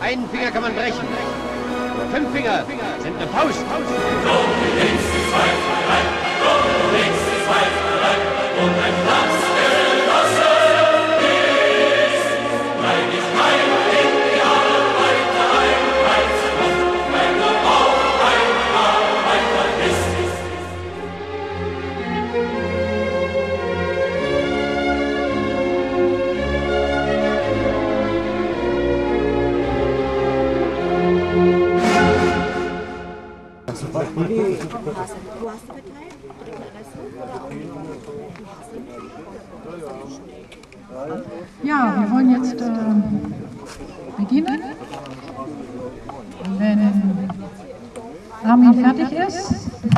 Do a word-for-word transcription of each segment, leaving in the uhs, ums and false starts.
Einen Finger kann man brechen. Aber fünf Finger sind eine Faust. So, links ist weit rein, so, links ist weit rein, und ein Platz genossen ist. Weil ich meine in die Arbeit einreizen muss, wenn du auch ein Arbeiter bist. Du hast verteilt? Ja, wir wollen jetzt äh, beginnen. Wenn Armin fertig ist.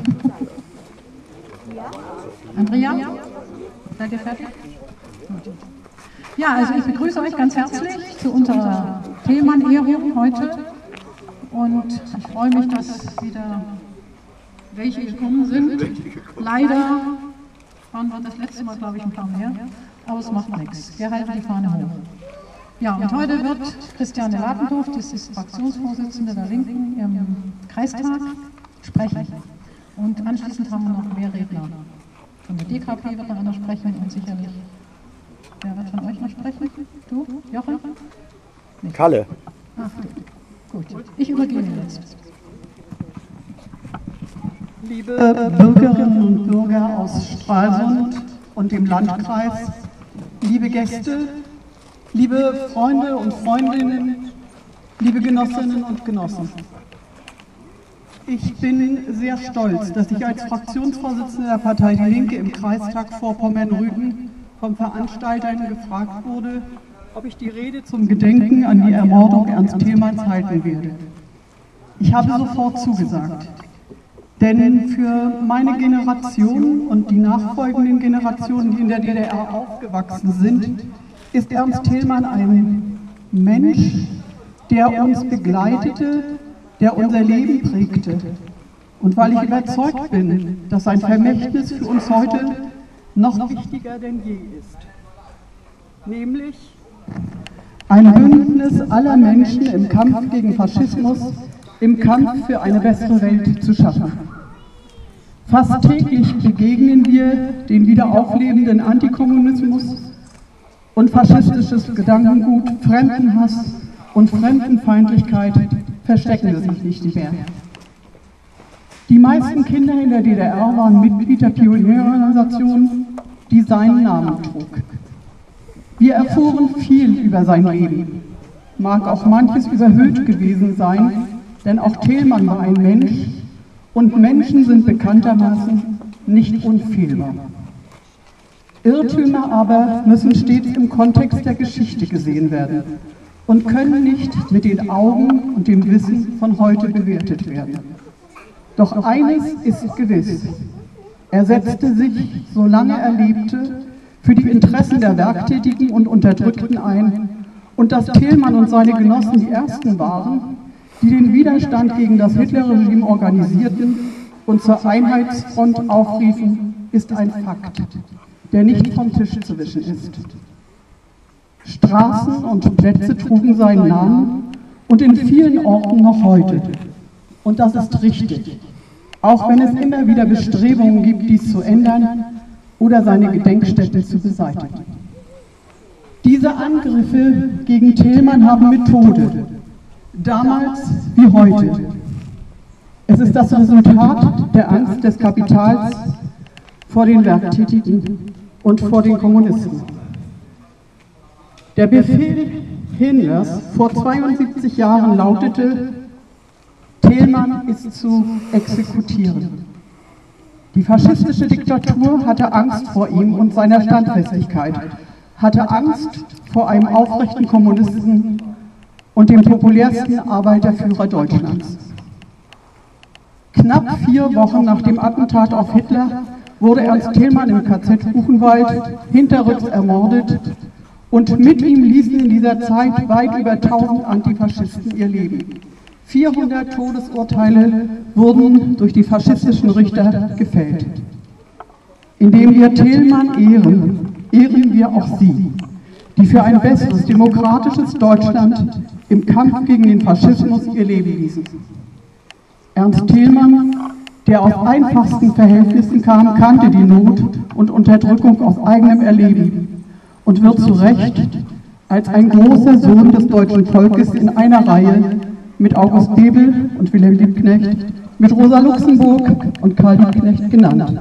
Andrea, seid ihr fertig? Gut. Ja, also ich begrüße euch ganz herzlich zu unserer Themenehrung heute. Und ich freue mich, dass wieder welche gekommen sind. Leider waren wir das letzte Mal, glaube ich, ein paar mehr, aber es macht nichts. Wir halten die Fahne hoch. Ja, und heute wird Christiane Ladendorf, das ist Fraktionsvorsitzende der Linken im Kreistag, sprechen. Und anschließend haben wir noch mehr Redner. Von der D K P wird noch einer sprechen und sicherlich, wer wird von euch noch sprechen? Du, Jochen? Nicht. Kalle. Ach, gut. Gut, ich übergebe jetzt. Liebe Bürgerinnen und Bürger aus Stralsund und dem Landkreis, liebe Gäste, liebe Freunde und Freundinnen, liebe Genossinnen und Genossen. Ich bin sehr stolz, dass ich als Fraktionsvorsitzende der Partei Die Linke im Kreistag Vorpommern-Rügen vom Veranstaltern gefragt wurde, ob ich die Rede zum Gedenken an die Ermordung Ernst Thälmanns halten werde. Ich habe sofort zugesagt. Denn für meine Generation und die nachfolgenden Generationen, die in der D D R aufgewachsen sind, ist Ernst Thälmann ein Mensch, der uns begleitete, der unser Leben prägte. Und weil ich überzeugt bin, dass sein Vermächtnis für uns heute noch wichtiger denn je ist. Nämlich ein Bündnis aller Menschen im Kampf gegen Faschismus, im Kampf für eine bessere Welt zu schaffen. Fast täglich begegnen wir den wiederauflebenden Antikommunismus und faschistisches Gedankengut, Fremdenhass und Fremdenfeindlichkeit verstecken sich nicht mehr. Die meisten Kinder in der D D R waren Mitglied der Pionierorganisation, die seinen Namen trug. Wir erfuhren viel über sein Leben, mag auch manches überhöht gewesen sein, denn auch Thälmann war ein Mensch und Menschen sind bekanntermaßen nicht unfehlbar. Irrtümer aber müssen stets im Kontext der Geschichte gesehen werden und können nicht mit den Augen und dem Wissen von heute bewertet werden. Doch eines ist gewiss: Er setzte sich, solange er lebte, für die Interessen der Werktätigen und Unterdrückten ein, und dass Thälmann und seine Genossen die Ersten waren, die den Widerstand gegen das Hitlerregime organisierten und zur Einheitsfront aufriefen, ist ein Fakt, der nicht vom Tisch zu wischen ist. Straßen und Plätze trugen seinen Namen und in vielen Orten noch heute. Und das ist richtig, auch wenn es immer wieder Bestrebungen gibt, dies zu ändern oder seine Gedenkstätte zu beseitigen. Diese Angriffe gegen Thälmann haben Methode, damals wie heute. Es ist das Resultat der Angst des Kapitals vor den Werktätigen und vor den Kommunisten. Der Befehl Himmlers vor zweiundsiebzig Jahren lautete: Thälmann ist zu exekutieren. Die faschistische Diktatur hatte Angst vor ihm und seiner Standfestigkeit, hatte Angst vor einem aufrechten Kommunisten und dem populärsten Arbeiterführer Deutschlands. Knapp vier Wochen nach dem Attentat auf Hitler wurde Ernst Thälmann im K Z Buchenwald hinterrücks ermordet und mit ihm ließen in dieser Zeit weit über tausend Antifaschisten ihr Leben. vierhundert Todesurteile wurden durch die faschistischen Richter gefällt. Indem wir Thälmann ehren, ehren wir auch Sie, die für ein besseres, demokratisches Deutschland im Kampf gegen den Faschismus ihr Leben ließen. Ernst Thälmann, der aus einfachsten Verhältnissen kam, kannte die Not und Unterdrückung aus eigenem Erleben und wird zu Recht als ein großer Sohn des deutschen Volkes in einer Reihe mit August Bebel und Wilhelm Liebknecht, mit Rosa Luxemburg und Karl Liebknecht genannt.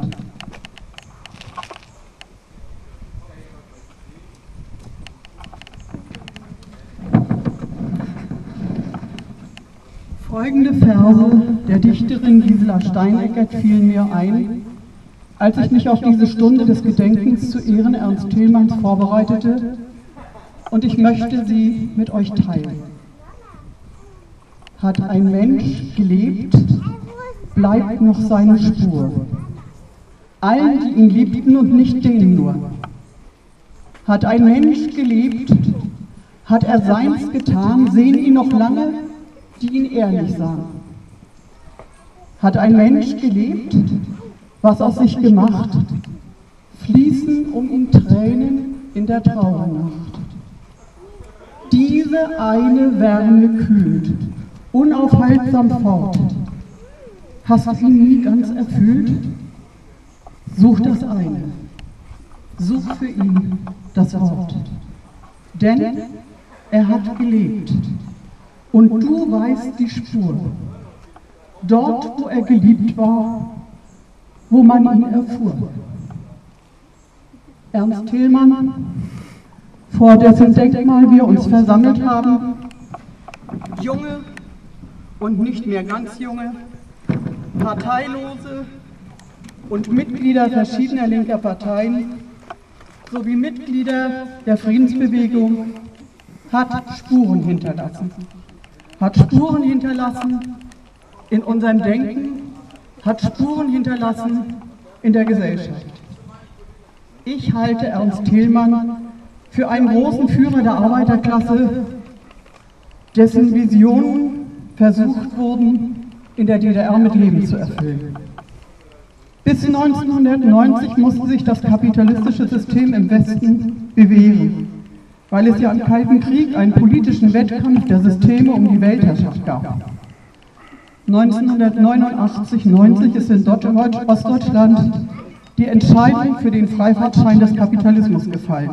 Folgende Verse der Dichterin Gisela Steineckert fielen mir ein, als ich mich auf diese Stunde des Gedenkens zu Ehren Ernst Thälmanns vorbereitete, und ich möchte sie mit euch teilen. Hat ein Mensch gelebt, bleibt noch seine Spur. Allen, die ihn liebten und nicht denen nur. Hat ein Mensch gelebt, hat er seins getan, sehen ihn noch lange, die ihn ehrlich sahen. Hat ein Mensch gelebt, was aus sich gemacht, fließen um ihn Tränen in der Trauernacht. Diese eine Wärme kühlt, unaufhaltsam fort. Hast du ihn nie ganz erfüllt? Such das eine, such für ihn das Wort. Denn er hat gelebt. Und du weißt die Spur, dort, wo er geliebt war, wo man ihn erfuhr. Ernst Thälmann, vor dessen Denkmal wir uns versammelt haben, junge und nicht mehr ganz junge, Parteilose und Mitglieder verschiedener linker Parteien sowie Mitglieder der Friedensbewegung, hat Spuren hinterlassen. Hat Spuren hinterlassen in unserem Denken, hat Spuren hinterlassen in der Gesellschaft. Ich halte Ernst Thälmann für einen großen Führer der Arbeiterklasse, dessen Visionen versucht wurden, in der D D R mit Leben zu erfüllen. Bis neunzehnhundertneunzig musste sich das kapitalistische System im Westen bewähren, weil es ja im Kalten Krieg einen politischen Wettkampf der Systeme um die Weltherrschaft gab. neunzehnhundertneunundachtzig neunzig ist in Ostdeutschland die Entscheidung für den Freifahrtschein des Kapitalismus gefallen.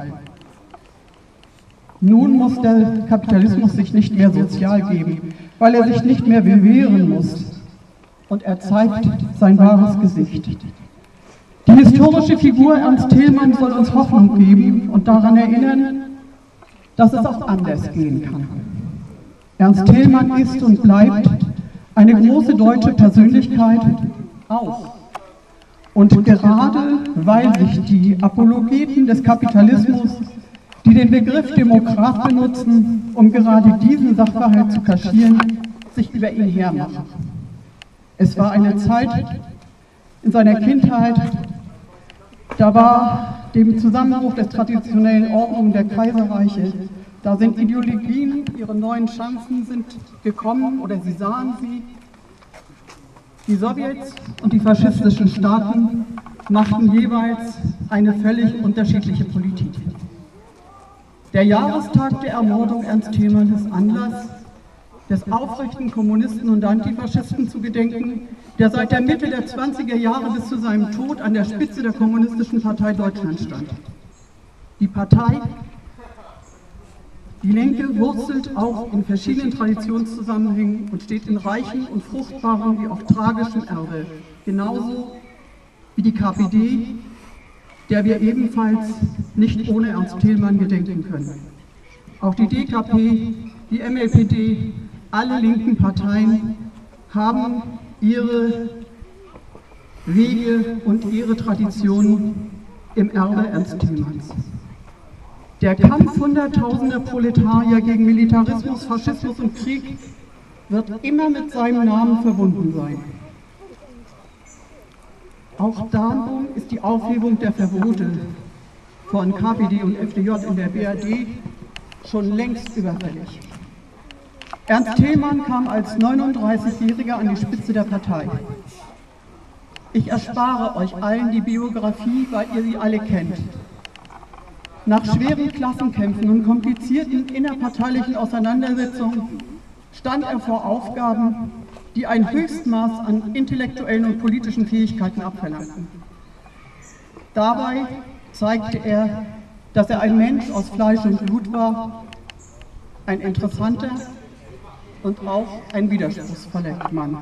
Nun muss der Kapitalismus sich nicht mehr sozial geben, weil er sich nicht mehr bewähren muss. Und er zeigt sein wahres Gesicht. Die historische Figur Ernst Thälmann soll uns Hoffnung geben und daran erinnern, dass es auch anders gehen kann. Ernst Thälmann ist und bleibt eine große deutsche Persönlichkeit auch. Und gerade weil sich die Apologeten des Kapitalismus, die den Begriff Demokrat benutzen, um gerade diesen Sachverhalt zu kaschieren, sich über ihn hermachen. Es war eine Zeit in seiner Kindheit, da war dem Zusammenbruch der traditionellen Ordnung der Kaiserreiche, da sind Ideologien, ihre neuen Chancen sind gekommen oder sie sahen sie. Die Sowjets und die faschistischen Staaten machten jeweils eine völlig unterschiedliche Politik. Der Jahrestag der Ermordung Ernst Thälmann ist Anlass, des aufrechten Kommunisten und Antifaschisten zu gedenken, der seit der Mitte der zwanziger Jahre bis zu seinem Tod an der Spitze der Kommunistischen Partei Deutschland stand. Die Partei, die Linke, wurzelt auch in verschiedenen Traditionszusammenhängen und steht in reichem und fruchtbarem wie auch tragischem Erbe, genauso wie die K P D, der wir ebenfalls nicht ohne Ernst Thälmann gedenken können. Auch die D K P, die M L P D, alle linken Parteien haben ihre Wege und ihre Traditionen im Erbe Ernst Thälmanns. Der Kampf hunderttausender Proletarier gegen Militarismus, Faschismus und Krieg wird immer mit seinem Namen verbunden sein. Auch darum ist die Aufhebung der Verbote von K P D und F D J in der B R D schon längst überfällig. Ernst Thälmann kam als neununddreißigjähriger an die Spitze der Partei. Ich erspare euch allen die Biografie, weil ihr sie alle kennt. Nach schweren Klassenkämpfen und komplizierten innerparteilichen Auseinandersetzungen stand er vor Aufgaben, die ein Höchstmaß an intellektuellen und politischen Fähigkeiten abverlangten. Dabei zeigte er, dass er ein Mensch aus Fleisch und Blut war, ein interessanter und auch ein widerspruchsvoller Mann.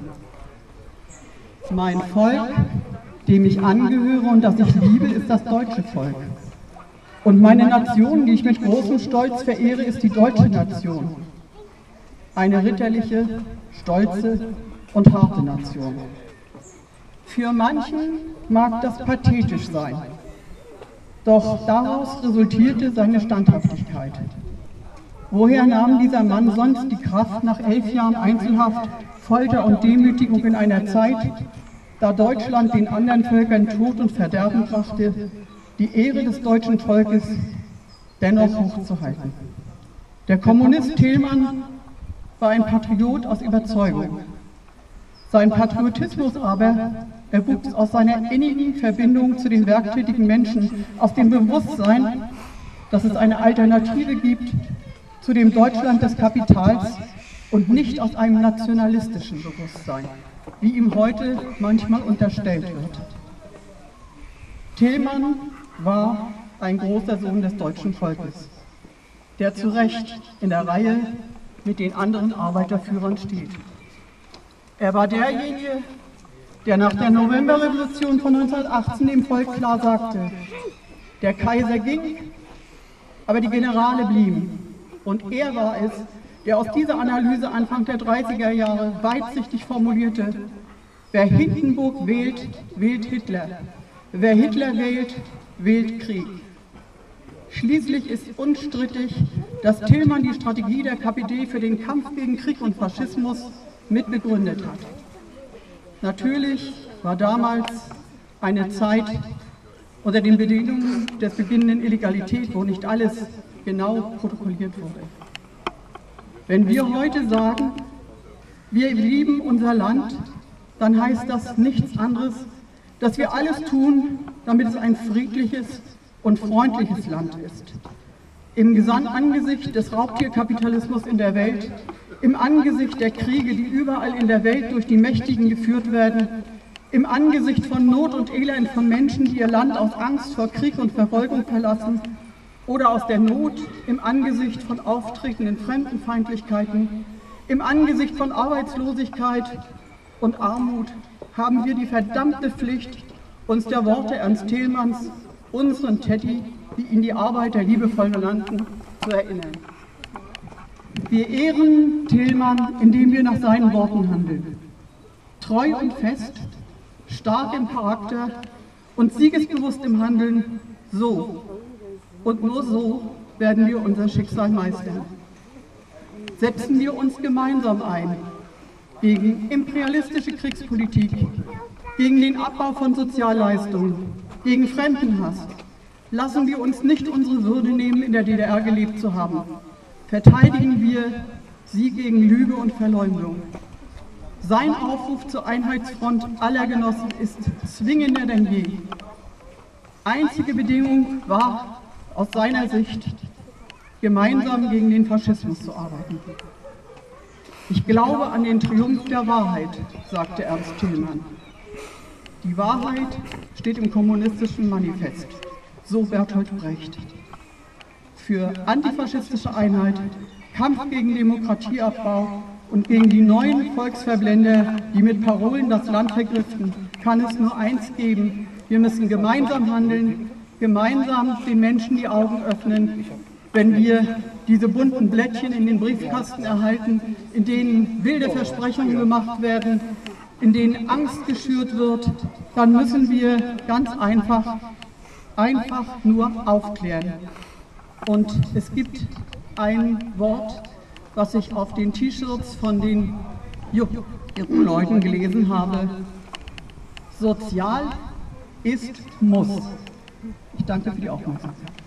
Mein Volk, dem ich angehöre und das ich liebe, ist das deutsche Volk. Und meine Nation, die ich mit großem Stolz verehre, ist die deutsche Nation. Eine ritterliche, stolze und harte Nation. Für manchen mag das pathetisch sein, doch daraus resultierte seine Standhaftigkeit. Woher nahm dieser Mann sonst die Kraft, nach elf Jahren Einzelhaft, Folter und Demütigung in einer Zeit, da Deutschland den anderen Völkern Tod und Verderben brachte, die Ehre des deutschen Volkes dennoch hochzuhalten? Der Kommunist Thälmann war ein Patriot aus Überzeugung. Sein Patriotismus aber erwuchs aus seiner innigen Verbindung zu den werktätigen Menschen, aus dem Bewusstsein, dass es eine Alternative gibt zu dem Deutschland des Kapitals und nicht aus einem nationalistischen Bewusstsein, wie ihm heute manchmal unterstellt wird. Thälmann war ein großer Sohn des deutschen Volkes, der zu Recht in der Reihe mit den anderen Arbeiterführern steht. Er war derjenige, der nach der Novemberrevolution von neunzehnhundertachtzehn dem Volk klar sagte: Der Kaiser ging, aber die Generale blieben. Und er war es, der aus dieser Analyse Anfang der dreißiger Jahre weitsichtig formulierte: Wer Hindenburg wählt, wählt Hitler. Wer Hitler wählt, wählt Krieg. Schließlich ist unstrittig, dass Thälmann die Strategie der K P D für den Kampf gegen Krieg und Faschismus mitbegründet hat. Natürlich war damals eine Zeit unter den Bedingungen der beginnenden Illegalität, wo nicht alles genau protokolliert wurde. Wenn wir heute sagen, wir lieben unser Land, dann heißt das nichts anderes, dass wir alles tun, damit es ein friedliches und freundliches Land ist. Im Angesicht des Raubtierkapitalismus in der Welt, im Angesicht der Kriege, die überall in der Welt durch die Mächtigen geführt werden, im Angesicht von Not und Elend von Menschen, die ihr Land aus Angst vor Krieg und Verfolgung verlassen oder aus der Not, im Angesicht von auftretenden Fremdenfeindlichkeiten, im Angesicht von Arbeitslosigkeit und Armut, haben wir die verdammte Pflicht, uns der Worte Ernst Thälmanns, unseren Teddy, wie ihn die Arbeiter liebevoll benannten, zu erinnern. Wir ehren Thälmann, indem wir nach seinen Worten handeln. Treu und fest, stark im Charakter und siegesbewusst im Handeln, so und nur so werden wir unser Schicksal meistern. Setzen wir uns gemeinsam ein gegen imperialistische Kriegspolitik, gegen den Abbau von Sozialleistungen, gegen Fremdenhass. Lassen wir uns nicht unsere Würde nehmen, in der D D R gelebt zu haben. Verteidigen wir sie gegen Lüge und Verleumdung. Sein Aufruf zur Einheitsfront aller Genossen ist zwingender denn je. Einzige Bedingung war aus seiner Sicht, gemeinsam gegen den Faschismus zu arbeiten. Ich glaube an den Triumph der Wahrheit, sagte Ernst Thälmann. Die Wahrheit steht im kommunistischen Manifest, so Bertolt Brecht. Für antifaschistische Einheit, Kampf gegen Demokratieabbau und gegen die neuen Volksverblender, die mit Parolen das Land vergiften, kann es nur eins geben: Wir müssen gemeinsam handeln, gemeinsam den Menschen die Augen öffnen. Wenn wir diese bunten Blättchen in den Briefkasten erhalten, in denen wilde Versprechungen gemacht werden, in denen Angst geschürt wird, dann müssen wir ganz einfach, einfach nur aufklären. Und es gibt ein Wort, was ich auf den T-Shirts von den jungen Leuten gelesen habe: Sozial ist Muss. Ich danke für die Aufmerksamkeit.